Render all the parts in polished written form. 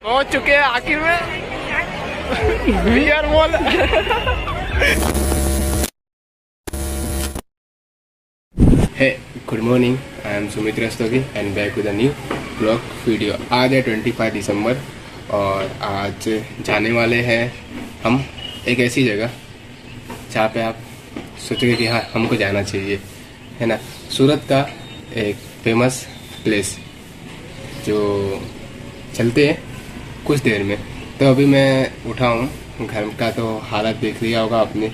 पहुंच चुके हैं आखिर में VR mall. Hey good morning, I am Sumit Rastogi and back with a new blog video. आज है 25 दिसंबर और आज जाने वाले हैं हम एक ऐसी जगह जहाँ पे आप सोचोगे कि हाँ हमको जाना चाहिए, है ना। सूरत का एक फेमस प्लेस जो चलते हैं कुछ देर में। तो अभी मैं उठा हूँ, घर का तो हालत देख लिया होगा आपने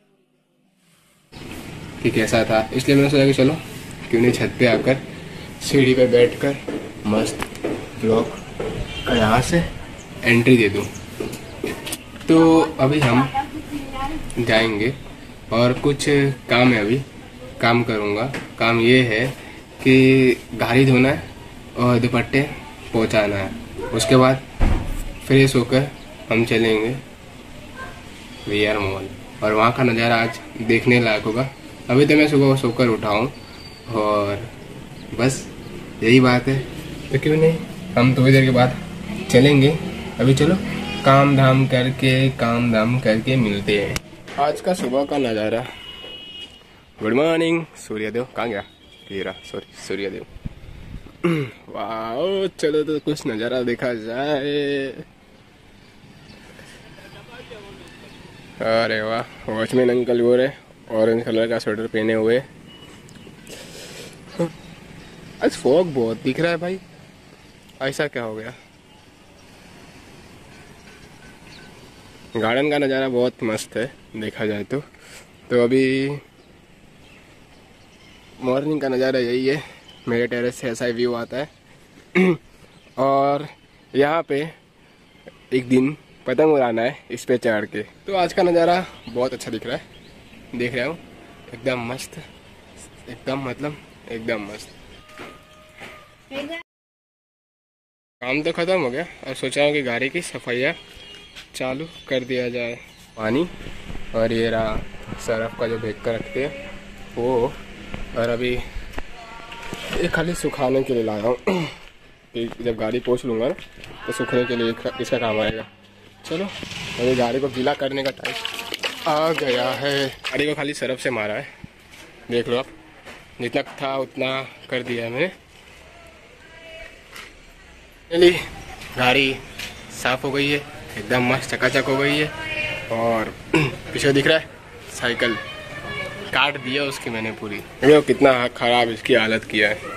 कि कैसा था, इसलिए मैंने सोचा कि चलो क्यों नहीं छत पे आकर सीढ़ी पे बैठकर मस्त ब्लॉग का यहाँ से एंट्री दे दूँ। तो अभी हम जाएंगे और कुछ काम है, अभी काम करूँगा। काम ये है कि गाड़ी धोना है और दुपट्टे पहुँचाना है। उसके बाद फ्रेश होकर हम चलेंगे वीआर मॉल और वहाँ का नज़ारा आज देखने लायक होगा। अभी तो मैं सुबह सोकर उठा हूँ और बस यही बात है, तो क्यों नहीं हम थोड़ी देर के बाद चलेंगे। अभी चलो काम धाम करके मिलते हैं। आज का सुबह का नज़ारा। गुड मॉर्निंग सूर्यदेव, कहाँ गया हीरा, सॉरी सूर्यदेव। वाह, चलो तो कुछ नज़ारा देखा जाए। अरे वाह, वॉचमैन अंकल वो रहे ऑरेंज कलर का स्वेटर पहने हुए। आज फॉग बहुत दिख रहा है भाई, ऐसा क्या हो गया। गार्डन का नज़ारा बहुत मस्त है देखा जाए तो अभी मॉर्निंग का नज़ारा यही है। मेरे टेरेस से ऐसा ही व्यू आता है और यहाँ पे एक दिन पतंग उड़ाना है इस पे चढ़ के। तो आज का नज़ारा बहुत अच्छा दिख रहा है, देख रहा हूँ एकदम मस्त, एकदम मस्त। काम तो ख़त्म हो गया और सोचा हूँ कि गाड़ी की सफाइयाँ चालू कर दिया जाए। पानी और ये रहा सरफ का जो भेज कर रखते हैं वो, और अभी ये खाली सुखाने के लिए लाया हूँ कि जब गाड़ी पोंछ लूँगा ना तो सूखने के लिए इसका काम आएगा। चलो अभी गाड़ी को गीला करने का टाइम आ गया है। गाड़ी को खाली सरफ से मारा है, देख लो आप, जितना था उतना कर दिया है मैंने। चलिए गाड़ी साफ हो गई है, एकदम मस्त चकाचक हो गई है। और पीछे दिख रहा है साइकिल काट दिया उसकी मैंने पूरी। देखो कितना खराब इसकी हालत किया है,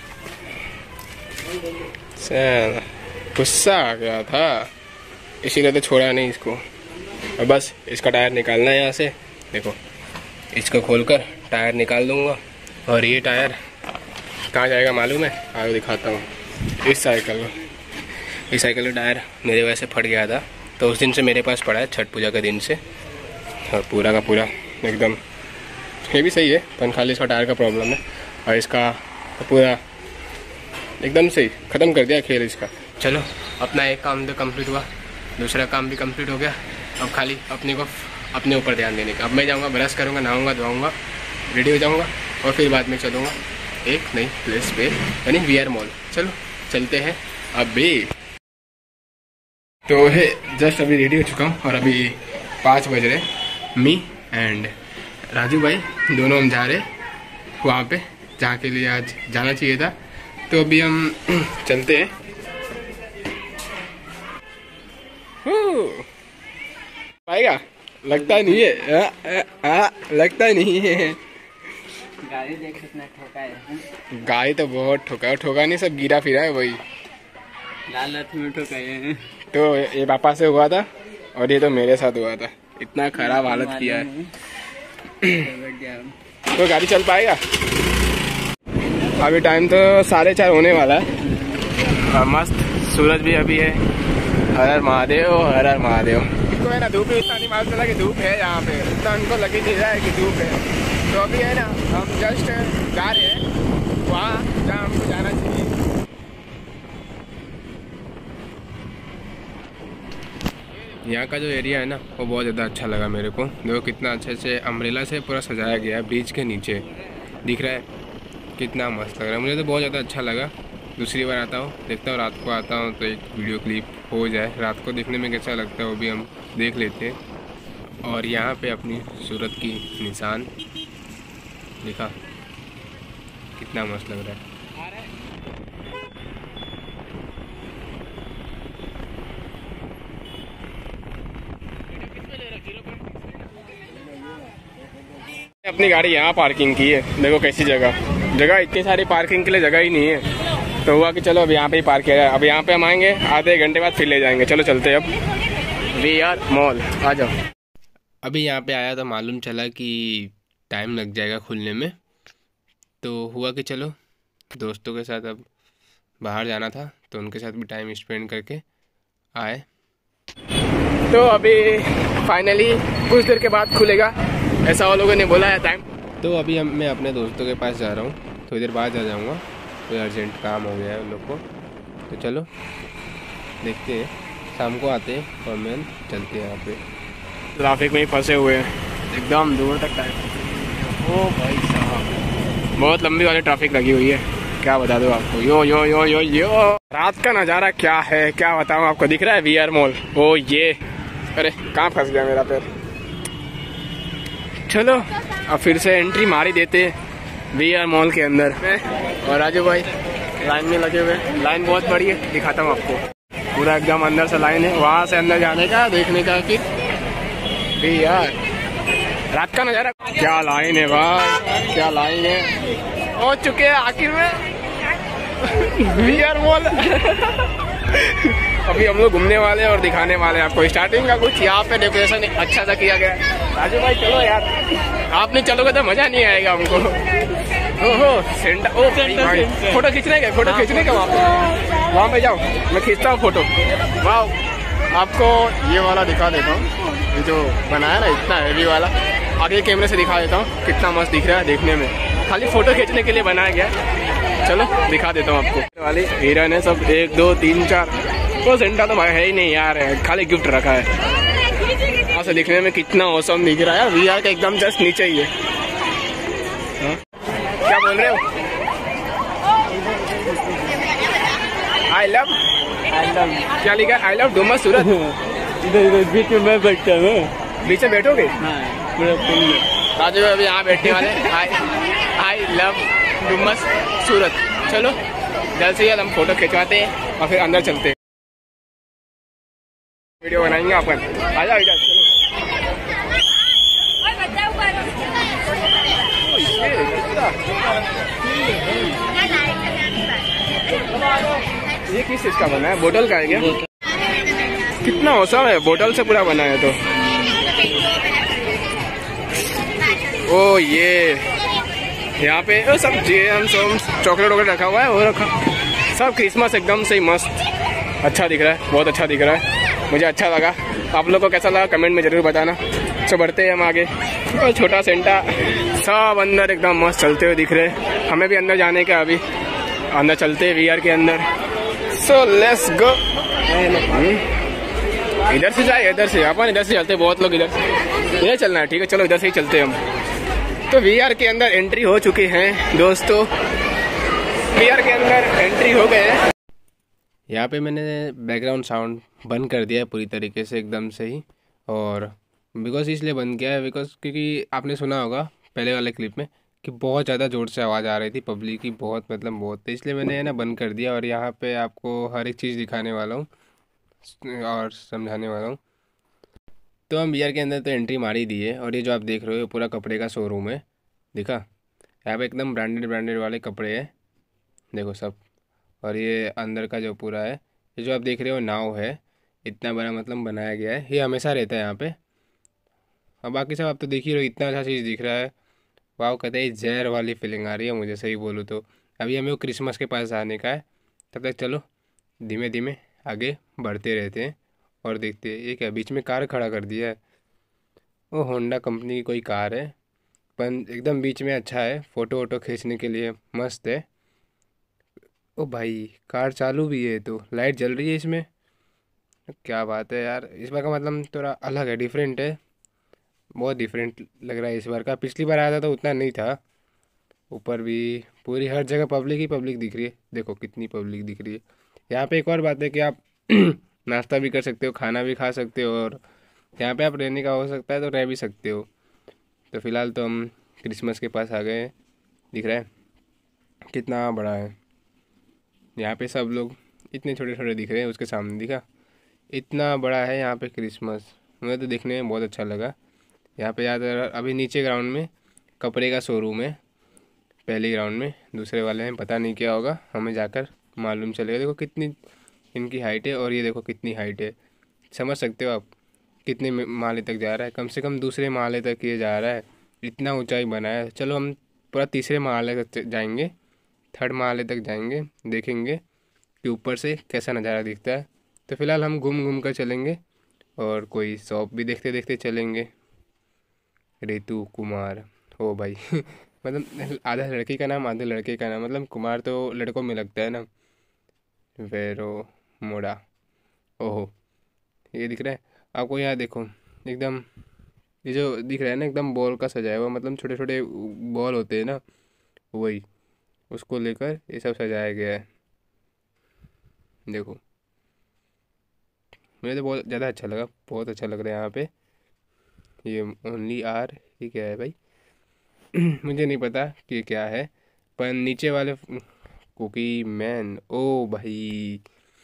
गुस्सा आ गया था इसीलिए तो छोड़ा नहीं इसको। और बस इसका टायर निकालना है यहाँ से, देखो इसको खोलकर टायर निकाल दूंगा। और ये टायर कहाँ जाएगा मालूम है, आगे दिखाता हूँ। इस साइकिल का टायर मेरे वजह से फट गया था, तो उस दिन से मेरे पास पड़ा है, छठ पूजा के दिन से। और पूरा का पूरा एकदम, ये भी सही है पर खाली इसका टायर का प्रॉब्लम है। और इसका पूरा एकदम सही ख़त्म कर दिया खेल इसका। चलो अपना एक काम तो कंप्लीट हुआ, दूसरा काम भी कंप्लीट हो गया। अब खाली अपने ऊपर ध्यान देने का। अब मैं जाऊँगा, ब्रश करूँगा, नहाऊँगा, धोऊँगा, रेडी हो जाऊँगा और फिर बाद में चलूँगा एक नई प्लेस पे, यानी वीआर मॉल। चलो चलते हैं अभी। तो है जस्ट अभी रेडी हो चुका हूँ और अभी 5 बज रहे। मी एंड राजू भाई दोनों हम जा रहे वहाँ पे जहाँ के लिए आज जाना चाहिए था। तो अभी हम चलते हैं। पाएगा लगता नहीं है, लगता नहीं है। गाड़ी देख कितना ठोका है। गाड़ी तो बहुत ठोका नहीं, सब गिरा फिरा है वही लाल रथ में ठोका है। तो ये पापा से हुआ था और ये तो मेरे साथ हुआ था, इतना खराब हालत किया है। तो गाड़ी चल पाएगा। अभी टाइम तो 4:30 होने वाला है। मस्त सूरज भी अभी है। हर हर महादेव, हर हर महादेव। इनको है ना धूप भी इतना नहीं मालूम चला कि धूप है यहाँ पे, इतना उनको लगे नहीं रहा है कि धूप है। तो अभी है ना हम जस्ट जा रहे हैं वहाँ जहाँ हमको जाना चाहिए। यहाँ का जो एरिया है ना वो बहुत ज़्यादा अच्छा लगा मेरे को। देखो कितना अच्छे से अम्ब्रेला से पूरा सजाया गया है, ब्रिज के नीचे दिख रहा है, कितना मस्त लग रहा है। मुझे तो बहुत ज़्यादा अच्छा लगा। दूसरी बार आता हूँ, देखता हूँ रात को आता हूँ तो एक वीडियो क्लिप हो जाए, रात को देखने में कैसा लगता है वो भी हम देख लेते हैं। और यहाँ पे अपनी सूरत की निशान देखा, कितना मस्त लग रहा है। अपनी गाड़ी यहाँ पार्किंग की है, देखो कैसी जगह इतनी सारी पार्किंग के लिए जगह ही नहीं है, तो हुआ कि चलो अब यहाँ पे ही पार्क किया जाए। अब यहाँ पे हम आएंगे, आधे घंटे बाद फिर ले जाएंगे। चलो चलते हैं अब VR मॉल, आ जाओ। अभी यहाँ पे आया तो मालूम चला कि टाइम लग जाएगा खुलने में, तो हुआ कि चलो दोस्तों के साथ अब बाहर जाना था, तो उनके साथ भी टाइम स्पेंड करके आए। तो अभी फाइनली कुछ देर के बाद खुलेगा, ऐसा वो लोगों ने बोला है टाइम। तो अभी मैं अपने दोस्तों के पास जा रहा हूँ, थोड़ी देर बाद आ जाऊँगा, कोई अर्जेंट काम हो गया है उन लोग को। तो चलो देखते हैं, शाम को आते हैं और मैं चलते हैं। यहाँ पे ट्रैफिक में ही फंसे हुए हैं, एकदम दूर तक टाइम। ओ भाई साहब, बहुत लंबी वाली ट्रैफिक लगी हुई है, क्या बता दो आपको। यो यो यो यो यो रात का नज़ारा क्या है, क्या बताऊँ आपको। दिख रहा है VR मॉल, ओ ये, अरे कहाँ फंस गया मेरा पैर। चलो अब फिर से एंट्री मार ही देते हैं VR मॉल के अंदर। और राजू भाई लाइन में लगे हुए, लाइन बहुत बड़ी है, दिखाता हूँ आपको। पूरा एकदम अंदर से लाइन है, वहाँ से अंदर जाने का, देखने का कि VR रात का नज़ारा। क्या लाइन है भाई, क्या लाइन है। हो चुके हैं आखिर में VR मॉल। अभी हम लोग घूमने वाले हैं और दिखाने वाले हैं आपको स्टार्टिंग का कुछ। यहाँ पे डेकोरेशन अच्छा सा किया गया है। राजू भाई चलो यार, आपने चलोगे तो मजा नहीं आएगा हमको। ओहो सेंटर, ओ भाई फोटो खींचने का, फोटो खींचने का वहाँ पे जाओ, मैं खींचता हूँ फोटो। वाह, आपको ये वाला दिखा देता हूँ, ये जो बनाया ना इतना हैवी वाला, आगे कैमरे से दिखा देता हूँ कितना मस्त दिख रहा है देखने में। खाली फोटो खींचने के लिए बनाया गया। चलो दिखा देता हूँ आपको। वाली हिरन है सब, 1 2 3 4। वो सेंटा तो भाई है ही नहीं यार, खाली गिफ्ट रखा है। वहाँ से दिखने में कितना औसम दिख रहा है यार, VR का एकदम जस्ट नीचे ही है। क्या बोल रहे हो? आई लव क्या लिखा? I love Dumas Surat. इधर बीच में मैं बैठता हूँ। बीच में बैठोगे? राजू अभी यहाँ बैठने वाले। I love Dumas Surat. चलो जल्द से जल्द हम फोटो खिंचवाते हैं और फिर अंदर चलते हैं, वीडियो बनाएंगे अपन। आ जाओ इधर, चलो। ये किस चीज का बना है? बोतल का है क्या? कितना औसम है, बोतल से पूरा बना है। तो ओ ये यहाँ पे सब जेम्स चॉकलेट वॉकलेट रखा हुआ है, वो रखा सब क्रिसमस एकदम से मस्त अच्छा दिख रहा है, बहुत अच्छा दिख रहा है, मुझे अच्छा लगा। आप लोग को कैसा लगा कमेंट में जरूर बताना। तो बढ़ते हैं हम आगे। और छोटा सेंटा सब अंदर एकदम मस्त चलते हुए दिख रहे हैं। हमें भी अंदर जाने का, अभी अंदर चलते हैं VR के अंदर। So let's go. इधर से जाए, इधर से, अपन इधर से चलते, बहुत लोग इधर चलना है। ठीक है चलो इधर से ही चलते हैं हम। तो VR के अंदर एंट्री हो चुकी हैं दोस्तों, VR के अंदर एंट्री हो गए। यहाँ पे मैंने बैकग्राउंड साउंड बंद कर दिया है पूरी तरीके से एकदम से ही। और बिकॉज इसलिए बंद किया है बिकॉज क्योंकि आपने सुना होगा पहले वाले क्लिप में कि बहुत ज़्यादा ज़ोर से आवाज़ आ रही थी पब्लिक की, बहुत मतलब बहुत, तो इसलिए मैंने ना बंद कर दिया। और यहाँ पे आपको हर एक चीज़ दिखाने वाला हूँ और समझाने वाला हूँ। तो हम VR के अंदर तो एंट्री मार ही दी है। और ये जो आप देख रहे हो पूरा कपड़े का शोरूम है, देखा यहाँ पे एकदम ब्रांडेड वाले कपड़े हैं, देखो सब। और ये अंदर का जो पूरा है, ये जो आप देख रहे हो नाव है, इतना बड़ा मतलब बनाया गया है, ये हमेशा रहता है यहाँ पे। और बाकी सब आप तो देख ही रहे हो, इतना अच्छा चीज़ दिख रहा है। वाह, कहते हैं जहर वाली फीलिंग आ रही है मुझे, सही बोलूँ तो। अभी हमें वो क्रिसमस के पास जाने का है, तब तक चलो धीमे धीमे आगे बढ़ते रहते हैं और देखते हैं। ये क्या बीच में कार खड़ा कर दिया है? वो होंडा कंपनी की कोई कार है, पर एकदम बीच में अच्छा है, फ़ोटो वोटो खींचने के लिए मस्त है। ओ भाई कार चालू भी है, तो लाइट जल रही है इसमें, क्या बात है यार। इस बार का मतलब थोड़ा अलग है, डिफरेंट है, बहुत डिफरेंट लग रहा है इस बार का। पिछली बार आया था तो उतना नहीं था। ऊपर भी पूरी हर जगह पब्लिक ही पब्लिक दिख रही है, देखो कितनी पब्लिक दिख रही है। यहाँ पे एक और बात है कि आप नाश्ता भी कर सकते हो, खाना भी खा सकते हो, और यहाँ पे आप रहने का हो सकता है तो रह भी सकते हो। तो फ़िलहाल तो हम क्रिसमस के पास आ गए हैं। दिख रहा है कितना बड़ा है यहाँ पे, सब लोग इतने छोटे छोटे दिख रहे हैं, उसके सामने दिखा इतना बड़ा है यहाँ पे क्रिसमस। मुझे तो देखने में बहुत अच्छा लगा। यहाँ पे ज़्यादा अभी नीचे ग्राउंड में कपड़े का शोरूम है, पहले ग्राउंड में, दूसरे वाले में पता नहीं क्या होगा, हमें जाकर मालूम चलेगा। देखो कितनी इनकी हाइट है, और ये देखो कितनी हाइट है, समझ सकते हो आप कितने माले तक जा रहा है। कम से कम दूसरे माले तक ये जा रहा है, इतना ऊंचाई बना है। चलो हम पूरा तीसरे माले तक जाएंगे, थर्ड माले तक जाएंगे, देखेंगे कि ऊपर से कैसा नज़ारा दिखता है। तो फिलहाल हम घूम घूम कर चलेंगे, और कोई शॉप भी देखते देखते चलेंगे। रितु कुमार, ओ भाई मतलब आधा लड़की का नाम आधा लड़के का नाम, मतलब कुमार तो लड़कों में लगता है ना। वेरो मोड़ा, ओहो ये दिख रहा है आपको, यहाँ देखो एकदम, ये जो दिख रहा है ना एकदम बॉल का सजाया हुआ, मतलब छोटे छोटे बॉल होते हैं ना, वही उसको लेकर ये सब सजाया गया है। देखो मुझे तो बहुत ज़्यादा अच्छा लगा, बहुत अच्छा लग रहा है यहाँ पे। ये ओनली आर, ये क्या है भाई मुझे नहीं पता कि क्या है, पर नीचे वाले कुकी मैन, ओ भाई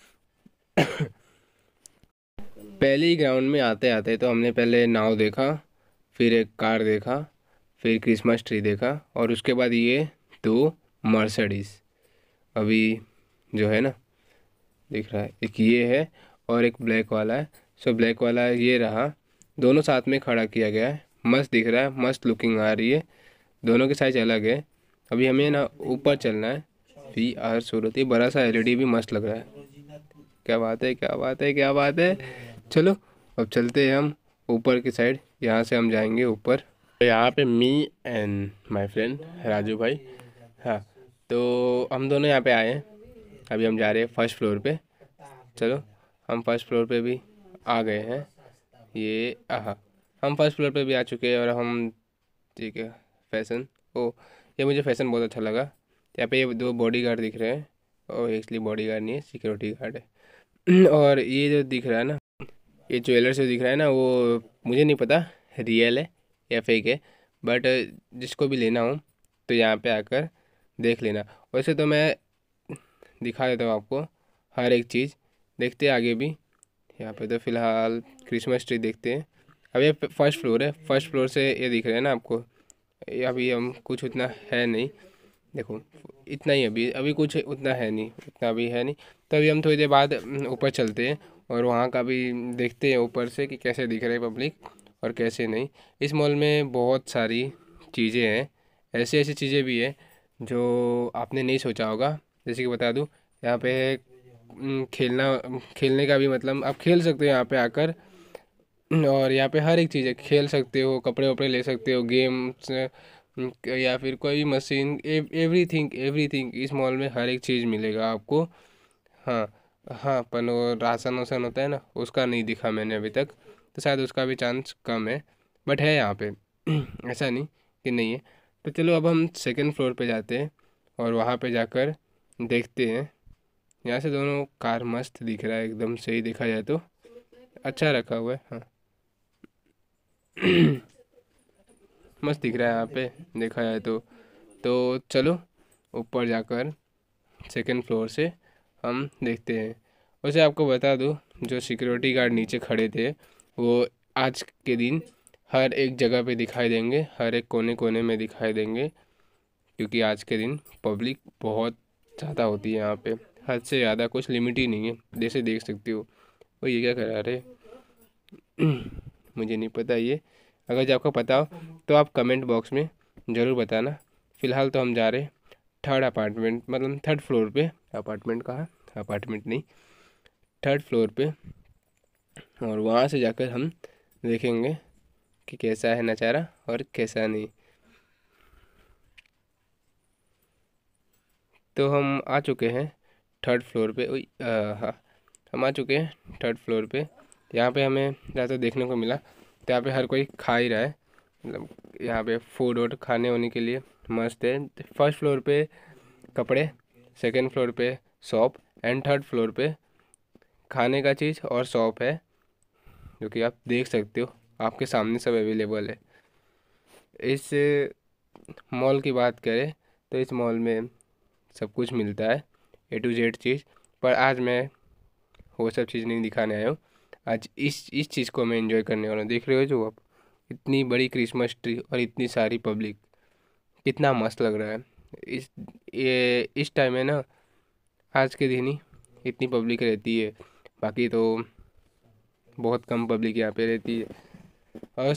पहले ही ग्राउंड में आते आते तो हमने पहले नाव देखा, फिर एक कार देखा, फिर क्रिसमस ट्री देखा, और उसके बाद ये दो मर्सिडीज़ अभी जो है ना दिख रहा है, एक ये है और एक ब्लैक वाला है। सो ब्लैक वाला ये रहा, दोनों साथ में खड़ा किया गया है, मस्त दिख रहा है, मस्त लुकिंग आ रही है। दोनों की साइज अलग है। अभी हमें ना ऊपर चलना है, वी आर सूरत, ये बड़ा सा एलईडी भी मस्त लग रहा है। क्या बात है, क्या बात है, क्या बात है। चलो अब चलते हैं हम ऊपर की साइड, यहाँ से हम जाएंगे ऊपर। यहाँ पे me and my friend Raju bhai, हाँ, तो हम दोनों यहाँ पे आए हैं। अभी हम जा रहे हैं फर्स्ट फ्लोर पे। चलो हम फर्स्ट फ्लोर पे भी आ गए हैं। ये हाँ, हम फर्स्ट फ्लोर पे भी आ चुके हैं, और हम ठीक है फैशन, ओ ये मुझे फैशन बहुत अच्छा लगा। यहाँ पे ये दो बॉडी गार्ड दिख रहे हैं, और एक्चुअली बॉडी गार्ड नहीं है, सिक्योरिटी गार्ड है और ये जो दिख रहा है ना, ये ज्वेलर से दिख रहा है ना, वो मुझे नहीं पता रियल है या फेक है, बट जिसको भी लेना हो तो यहाँ पे आकर देख लेना। वैसे तो मैं दिखा देता हूँ आपको हर एक चीज़, देखते हैं आगे भी। यहाँ पे तो फ़िलहाल क्रिसमस ट्री देखते हैं। अब ये फर्स्ट फ्लोर है, फर्स्ट फ्लोर से ये दिख रहा है ना आपको, ये अभी हम कुछ उतना है नहीं, देखो इतना ही, अभी अभी कुछ उतना है नहीं, उतना अभी है नहीं। तो अभी हम थोड़ी देर बाद ऊपर चलते हैं, और वहाँ का भी देखते हैं ऊपर से कि कैसे दिख रहा है पब्लिक और कैसे नहीं। इस मॉल में बहुत सारी चीज़ें हैं, ऐसी ऐसी चीज़ें भी हैं जो आपने नहीं सोचा होगा। जैसे कि बता दूँ, यहाँ पे खेलने का भी, मतलब आप खेल सकते हो यहाँ पे आकर, और यहाँ पे हर एक चीज़ है, खेल सकते हो, कपड़े वपड़े ले सकते हो, गेम्स, या फिर कोई भी मशीन, एवरीथिंग एवरीथिंग इस मॉल में हर एक चीज़ मिलेगा आपको। हाँ हाँ, पर वो राशन वासन होता है ना, उसका नहीं दिखा मैंने अभी तक, तो शायद उसका भी चांस कम है, बट है यहाँ पे ऐसा नहीं कि नहीं है। तो चलो अब हम सेकंड फ्लोर पे जाते हैं, और वहाँ पे जाकर देखते हैं। यहाँ से दोनों कार मस्त दिख रहा है, एकदम सही देखा जाए तो अच्छा रखा हुआ है, हाँ मस्त दिख रहा है यहाँ पे देखा जाए तो चलो ऊपर जाकर सेकंड फ्लोर से हम देखते हैं। वैसे आपको बता दूँ, जो सिक्योरिटी गार्ड नीचे खड़े थे वो आज के दिन हर एक जगह पे दिखाई देंगे, हर एक कोने कोने में दिखाई देंगे, क्योंकि आज के दिन पब्लिक बहुत ज़्यादा होती है यहाँ पे, हद से ज़्यादा, कुछ लिमिट ही नहीं है, जैसे देख सकते हो। वो ये क्या करा रहे मुझे नहीं पता ये, अगर जो आपको पता हो तो आप कमेंट बॉक्स में ज़रूर बताना। फ़िलहाल तो हम जा रहे हैं थर्ड अपार्टमेंट, मतलब थर्ड फ्लोर पे, अपार्टमेंट कहाँ, अपार्टमेंट नहीं, थर्ड फ्लोर पे, और वहाँ से जाकर हम देखेंगे कि कैसा है नज़ारा और कैसा नहीं। तो हम आ चुके हैं थर्ड फ्लोर पे, हाँ हम आ चुके हैं थर्ड फ्लोर पे। यहाँ पे हमें ज़्यादा देखने को मिला, तो यहाँ पे हर कोई खा ही रहा है, मतलब यहाँ पे फूड वूड खाने होने के लिए मस्त है। फर्स्ट फ्लोर पे कपड़े, सेकंड फ्लोर पे शॉप, एंड थर्ड फ्लोर पे खाने का चीज़ और शॉप है जो कि आप देख सकते हो, आपके सामने सब अवेलेबल है। इस मॉल की बात करें तो इस मॉल में सब कुछ मिलता है, A to Z चीज़। पर आज मैं वो सब चीज़ नहीं दिखाने आया हूँ। आज इस चीज़ को मैं एंजॉय करने वाला हूँ। देख रहे हो जो आप, इतनी बड़ी क्रिसमस ट्री और इतनी सारी पब्लिक, कितना मस्त लग रहा है। इस टाइम में ना, आज के दिन ही इतनी पब्लिक रहती है, बाकी तो बहुत कम पब्लिक यहाँ पे रहती है। और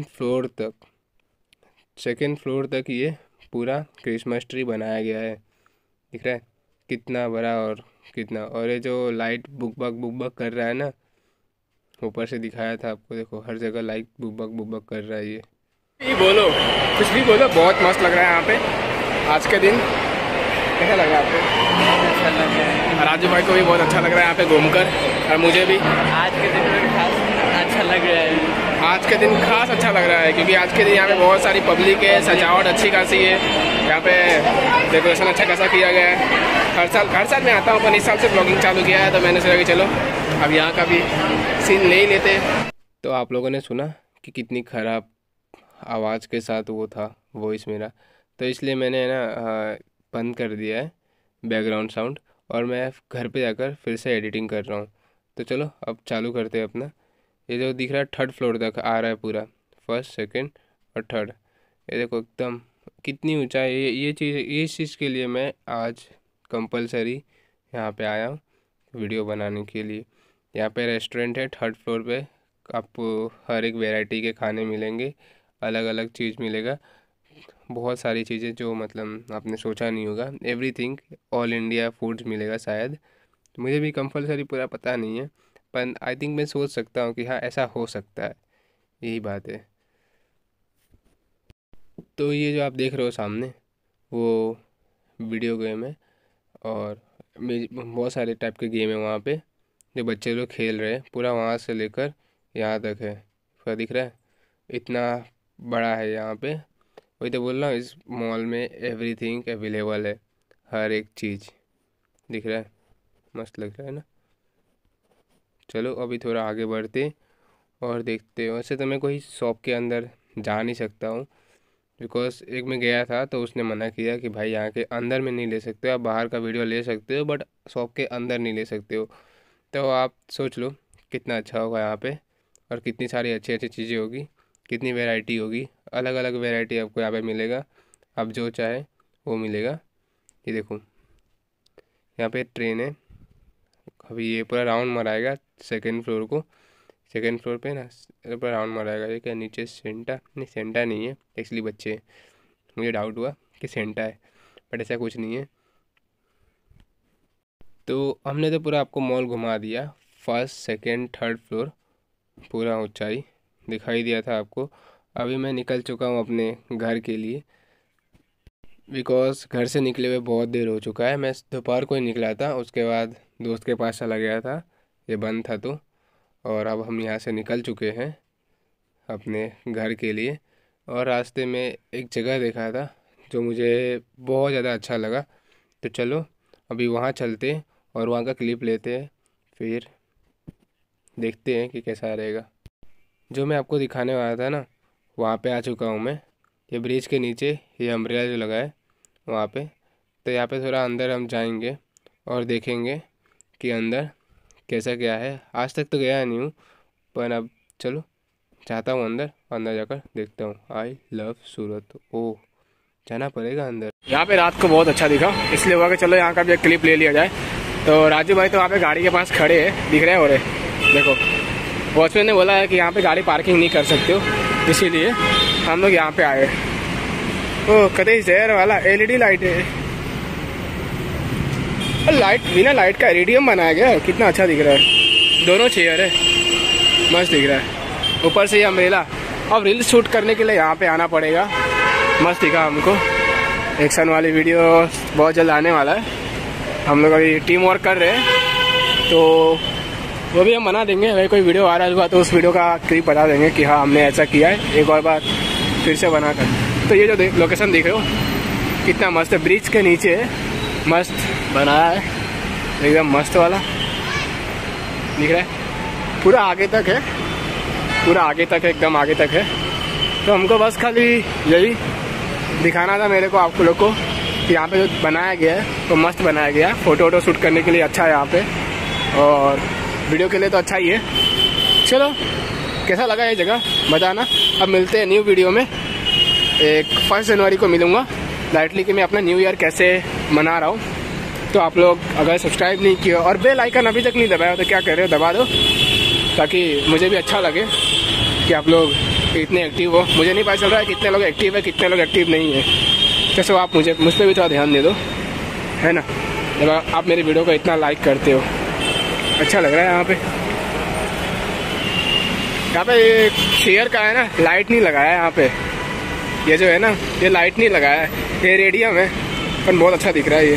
सेकेंड फ्लोर तक ये पूरा क्रिसमस ट्री बनाया गया है। दिख रहा है कितना बड़ा और कितना, और ये जो लाइट बुक बक कर रहा है ना, ऊपर से दिखाया था आपको, देखो हर जगह लाइट बुक बक कर रहा है ये बोलो, कुछ भी बोलो, बहुत मस्त लग रहा है यहाँ पे आज के दिन। कैसा लग रहा है आपको? अच्छा लग रहा है। राजू भाई को भी बहुत अच्छा लग रहा है यहाँ पे घूमकर, और मुझे भी आज के दिन में खास अच्छा लग रहा है। आज के दिन खास अच्छा लग रहा है क्योंकि आज के दिन यहाँ पे बहुत सारी पब्लिक है, सजावट अच्छी खासी है, यहाँ पे डेकोरेशन अच्छा खासा किया गया है। हर साल मैं आता हूँ, पर इस साल से ब्लॉगिंग चालू किया है तो मैंने सोचा कि चलो अब यहाँ का भी सीन ले ही लेते। तो आप लोगों ने सुना कि कितनी ख़राब आवाज़ के साथ वो था वॉइस मेरा, तो इसलिए मैंने ना बंद कर दिया है बैकग्राउंड साउंड, और मैं घर पे जाकर फिर से एडिटिंग कर रहा हूँ। तो चलो अब चालू करते हैं अपना। ये जो दिख रहा है 3rd फ्लोर तक आ रहा है पूरा, 1st 2nd और 3rd। ये देखो एकदम कितनी ऊंचाई है। ये चीज़, इस चीज़ के लिए मैं आज कंपलसरी यहाँ पे आया हूँ वीडियो बनाने के लिए। यहाँ पे रेस्टोरेंट है 3rd फ्लोर पे, आपको हर एक वैरायटी के खाने मिलेंगे, अलग अलग चीज़ मिलेगा, बहुत सारी चीज़ें जो मतलब आपने सोचा नहीं होगा। एवरीथिंग ऑल इंडिया फूड्स मिलेगा शायद, मुझे भी कंपलसरी पूरा पता नहीं है, पर आई थिंक मैं सोच सकता हूँ कि हाँ ऐसा हो सकता है, यही बात है। तो ये जो आप देख रहे हो सामने वो वीडियो गेम है, और बहुत सारे टाइप के गेम है वहाँ पे जो बच्चे लोग खेल रहे हैं। पूरा वहाँ से लेकर यहाँ तक है, पूरा दिख रहा है, इतना बड़ा है यहाँ पे। वही तो बोल रहा हूँ, इस मॉल में एवरीथिंग अवेलेबल है, हर एक चीज़ दिख रहा है, मस्त लग रहा है ना। चलो अभी थोड़ा आगे बढ़ते और देखते हैं। वैसे तो मैं कोई शॉप के अंदर जा नहीं सकता हूँ, बिकॉज एक मैं गया था तो उसने मना किया कि भाई यहाँ के अंदर में नहीं ले सकते हो, आप बाहर का वीडियो ले सकते हो बट शॉप के अंदर नहीं ले सकते हो। तो आप सोच लो कितना अच्छा होगा यहाँ पे, और कितनी सारी अच्छी अच्छी चीज़ें होगी, कितनी वैरायटी होगी, अलग अलग वैरायटी आपको यहाँ पे मिलेगा, आप जो चाहे वो मिलेगा। ये देखो यहाँ पे ट्रेन है, अभी ये पूरा राउंड मराएगा 2nd फ्लोर को। 2nd फ्लोर पे ना पूरा राउंड मराएगा। ये क्या नीचे सेंटा नहीं है, एक्चुअली बच्चे हैं, मुझे डाउट हुआ कि सेंटा है, बट ऐसा कुछ नहीं है। तो हमने तो पूरा आपको मॉल घुमा दिया, 1st 2nd 3rd फ्लोर पूरा ऊंचाई दिखाई दिया था आपको। अभी मैं निकल चुका हूँ अपने घर के लिए, बिकॉज घर से निकले हुए बहुत देर हो चुका है। मैं दोपहर को ही निकला था, उसके बाद दोस्त के पास चला गया था, ये बंद था तो, और अब हम यहाँ से निकल चुके हैं अपने घर के लिए। और रास्ते में एक जगह देखा था जो मुझे बहुत ज़्यादा अच्छा लगा, तो चलो अभी वहाँ चलते और वहाँ का क्लिप लेते हैं, फिर देखते हैं कि कैसा रहेगा। जो मैं आपको दिखाने वाला था ना, वहाँ पे आ चुका हूँ मैं। ये ब्रिज के नीचे ये अम्ब्रेला जो लगा है वहाँ पे, तो यहाँ पे थोड़ा अंदर हम जाएंगे और देखेंगे कि अंदर कैसा क्या है। आज तक तो गया नहीं हूँ, पर अब चलो जाता हूँ अंदर जाकर देखता हूँ। आई लव सूरत, ओह जाना पड़ेगा अंदर। यहाँ पे रात को बहुत अच्छा दिखा, इसलिए हुआ कि चलो यहाँ का भी एक क्लिप ले लिया जाए। तो राजू भाई तो वहाँ पे गाड़ी के पास खड़े हैं, दिख रहे हैं, हो रहे देखो, वॉचमैन ने बोला है कि यहाँ पे गाड़ी पार्किंग नहीं कर सकते हो, इसीलिए हम लोग यहाँ पे आए। ओ कदे जहर वाला LED लाइट है, लाइट बिना लाइट का एरिडियम बनाया गया है, कितना अच्छा दिख रहा है। दोनों चेयर है, मस्त दिख रहा है। ऊपर से ये अम्ब्रेला, अब रील शूट करने के लिए यहाँ पे आना पड़ेगा। मस्त दिखा हमको, एक्शन वाली वीडियो बहुत जल्द आने वाला है। हम लोग अभी टीम वर्क कर रहे हैं, तो वो भी हम बना देंगे। अगर कोई वीडियो वायरल हुआ तो उस वीडियो का क्लिप बता देंगे कि हाँ हमने ऐसा किया है, एक और बार फिर से बना कर। तो ये जो लोकेशन देख रहे हो कितना मस्त है, ब्रिज के नीचे मस्त बनाया है, एकदम मस्त वाला। दिख रहा है, पूरा आगे तक है, पूरा आगे तक है, एकदम आगे तक है। तो हमको बस खाली यही दिखाना था मेरे को, आप लोग को, कि यहाँ पे जो बनाया गया है तो मस्त बनाया गया है। फ़ोटो वोटो शूट करने के लिए अच्छा है यहाँ पे, और वीडियो के लिए तो अच्छा ही है। चलो कैसा लगा ये जगह बताना। अब मिलते हैं न्यू वीडियो में। 1 जनवरी को मिलूँगा लाइटली कि मैं अपना न्यू ईयर कैसे मना रहा हूँ। तो आप लोग अगर सब्सक्राइब नहीं किया और बेल आइकन अभी तक नहीं दबाया तो क्या कर रहे हो, दबा दो, ताकि मुझे भी अच्छा लगे कि आप लोग इतने एक्टिव हो। मुझे नहीं पता चल रहा है कितने लोग एक्टिव है, कितने लोग एक्टिव नहीं है। कैसे आप मुझे मुझ पर भी थोड़ा ध्यान दे दो, है ना। जब आप मेरी वीडियो को इतना लाइक करते हो, अच्छा लग रहा है। यहाँ पे ये शेयर का है ना, लाइट नहीं लगाया है यहाँ पे। ये जो है ना, ये लाइट नहीं लगाया है, ये रेडियम है, पर बहुत अच्छा दिख रहा है। ये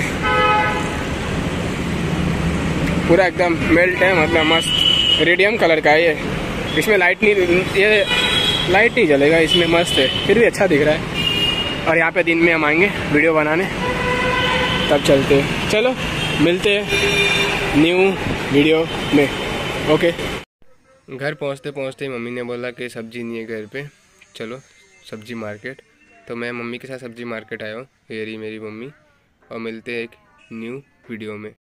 पूरा एकदम मेल्ट है, मतलब मस्त रेडियम कलर का है ये। इसमें लाइट नहीं जलेगा इसमें, मस्त है, फिर भी अच्छा दिख रहा है। और यहाँ पे दिन में हम आएंगे वीडियो बनाने, तब चलते हैं। चलो मिलते हैं न्यू वीडियो में। ओके। घर पहुँचते पहुँचते मम्मी ने बोला कि सब्जी नहीं है घर पे, चलो सब्जी मार्केट। तो मैं मम्मी के साथ सब्जी मार्केट आया हूँ, ये रही मेरी मम्मी, और मिलते हैं एक न्यू वीडियो में।